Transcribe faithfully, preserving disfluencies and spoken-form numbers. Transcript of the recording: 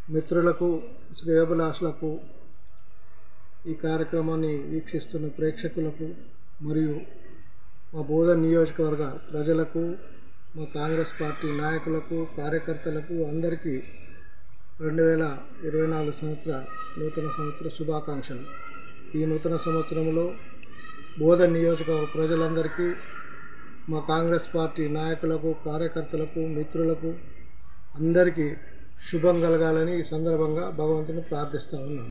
మిత్రులకు శ్రేయోభిలాషులకు ఈ కార్యక్రమాన్ని వీక్షిస్తున్న ప్రేక్షకులకు మరియు మా బోధన్ నియోజకవర్గ ప్రజలకు మా కాంగ్రెస్ పార్టీ నాయకులకు కార్యకర్తలకు అందరికీ రెండు వేల ఇరవై నాలుగు సంవత్సర నూతన సంవత్సర శుభాకాంక్షలు. ఈ నూతన సంవత్సరంలో బోధన్ నియోజకవర్గ ప్రజలందరికీ మా కాంగ్రెస్ పార్టీ నాయకులకు కార్యకర్తలకు మిత్రులకు అందరికీ శుభం కలగాలని ఈ సందర్భంగా భగవంతుని ప్రార్థిస్తా ఉన్నాను.